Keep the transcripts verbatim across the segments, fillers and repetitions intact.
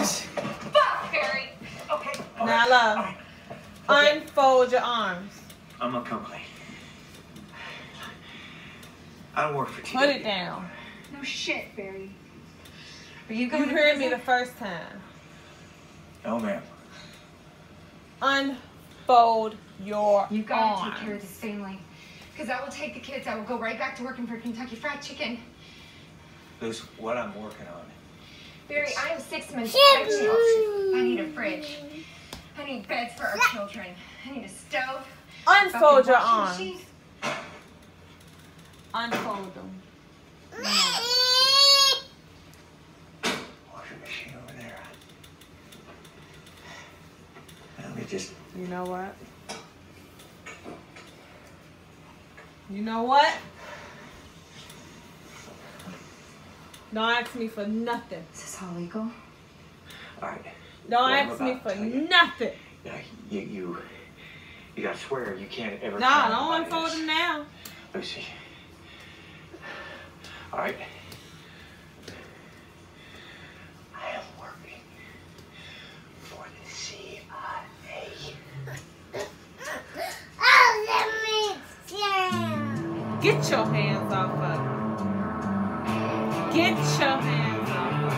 Fuck, Barry. Okay. Now, love. Right. Okay. Unfold your arms. I'm a company. I don't work for T Put W. it down. No shit, Barry. Are you You going to heard me prison? the first time. No, ma'am. Unfold your You've got to arms. take care of this family. Because I will take the kids. I will go right back to working for Kentucky Fried Chicken. Luce, what I'm working on. Barry, I am six months pregnant. I need a fridge. I need beds for our children. I need a stove. Unfold fucking your washing arms. machine. Unfold them. Washing machine over there. Let me just. You know what? You know what? Don't ask me for nothing. Is this all legal? All right. Don't What I'm ask me about for to tell you. nothing. Yeah, you, you, you gotta swear you can't ever. Nah, tell don't nobody unfold this. them now. Lucy. All right. I am working for the C I A. Oh, let me see. Get your hands off of it. Get your hands off of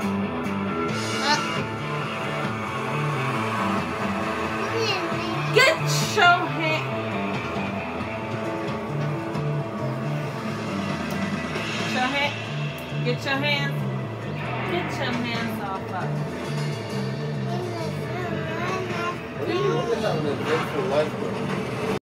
it. Get your hand. Get your hand. Get your hands. Get your hands off of it. What are you looking at in a dreadful life, bro?